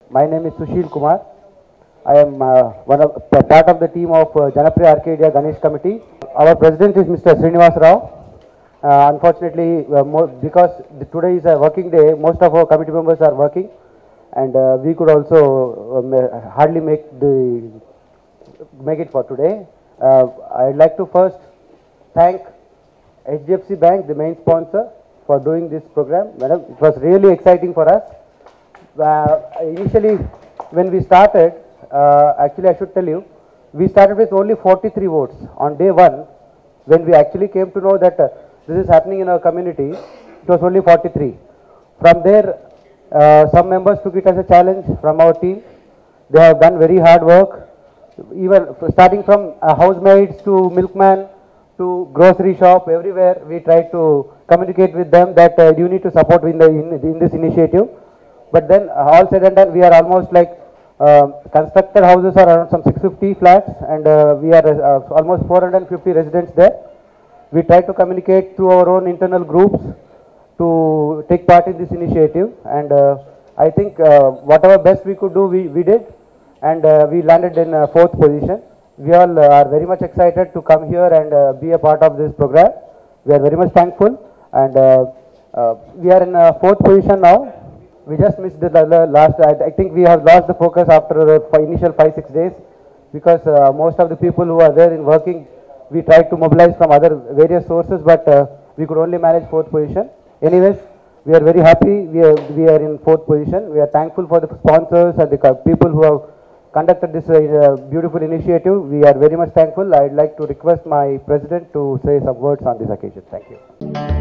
My name is Sushil Kumar. I am part of the team of Janapriya Arcadia Ganesh Committee. Our president is Mr. Srinivas Rao. Unfortunately, because today is a working day, most of our committee members are working, and we could also hardly make it for today. I'd like to first thank HDFC Bank, the main sponsor, for doing this program. Madam, it was really exciting for us. Initially, when we started, actually I should tell you, we started with only 43 votes on day one. When we actually came to know that this is happening in our community, it was only 43. From there, some members took it as a challenge from our team. They have done very hard work, even starting from housemaids to milkman to grocery shop, everywhere we tried to communicate with them that you need to support in this initiative. But then all said and done, we are almost like constructed houses are around some 650 flats, and we are almost 450 residents there. We try to communicate through our own internal groups to take part in this initiative, and I think whatever best we could do, we did, and we landed in fourth position. We all are very much excited to come here and be a part of this program. We are very much thankful, and we are in fourth position now. We just missed the last. I think we have lost the focus after the initial 5-6 days, because most of the people who are there in working, we tried to mobilize from other various sources, but we could only manage fourth position. Anyways, we are very happy. We are in fourth position. We are thankful for the sponsors and the people who have conducted this beautiful initiative. We are very much thankful. I'd like to request my president to say some words on this occasion. Thank you.